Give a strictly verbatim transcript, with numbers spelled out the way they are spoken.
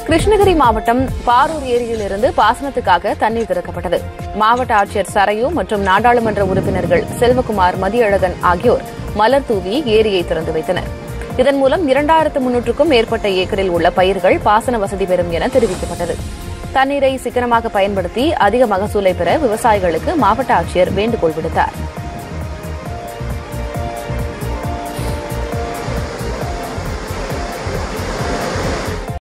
கிருஷ்ணகிரி மாவட்டம் பாரூர் ஏரியிலிருந்து பாசனத்துக்காக தண்ணீர் திறக்கப்பட்டது. மாவட்ட ஆட்சியர் சரையு மற்றும் நாடாளுமன்ற உறுப்பினர்கள் செல்வகுமார், மதியழகன் ஆகியோர் மலர் தூவி ஏரியை திறந்து வைத்தனர். இதன் மூலம் இரண்டாயிரத்து முன்னூற்றுக்கும் மேற்பட்ட ஏக்கரில் உள்ள பயிர்கள் பாசன வசதி பெறும் என தெரிவிக்கப்பட்டது. தண்ணீரை சிக்கனமாக பயன்படுத்தி அதிக மகசூலை பெற விவசாயிகளுக்கு மாவட்ட ஆட்சியர் வேண்டுகோள் விடுத்தார்.